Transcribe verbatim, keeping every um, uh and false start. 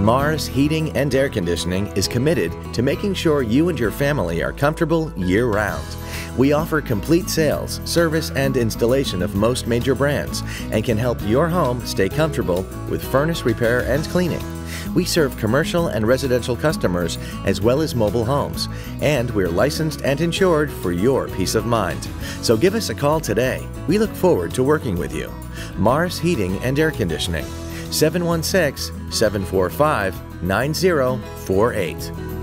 Mars Heating and Air Conditioning is committed to making sure you and your family are comfortable year-round. We offer complete sales, service, and installation of most major brands and can help your home stay comfortable with furnace repair and cleaning. We serve commercial and residential customers as well as mobile homes, and we're licensed and insured for your peace of mind. So give us a call today. We look forward to working with you. Mars Heating and Air Conditioning, seven one six, seven four five, nine zero four eight.